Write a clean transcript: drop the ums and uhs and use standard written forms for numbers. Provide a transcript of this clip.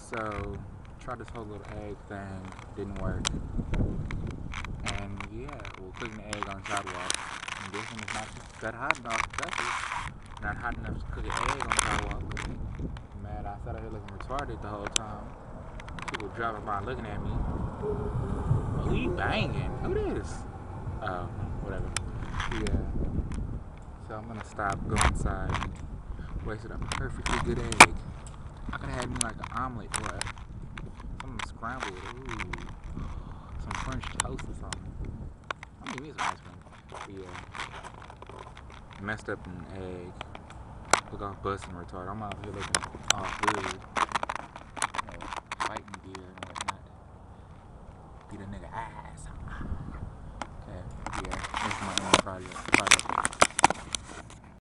So, tried this whole little egg thing, didn't work. And yeah, we're cooking the egg on the sidewalk. And this one is not that hot enough, especially not hot enough to cook an egg on the sidewalk. Man, I sat out here looking retarded the whole time. People driving by looking at me. Who you banging? Who this? Oh, whatever. Yeah. So I'm gonna stop, go inside, wasted a perfectly good egg. I could have had me like an omelet or something scrambled. Ooh, some French toast or something. I mean, me some ice cream. But yeah, messed up an egg. Look off busting retard. I'm out here looking all good. Fighting gear and whatnot. Beat a nigga ass. Okay, yeah, this is my own project.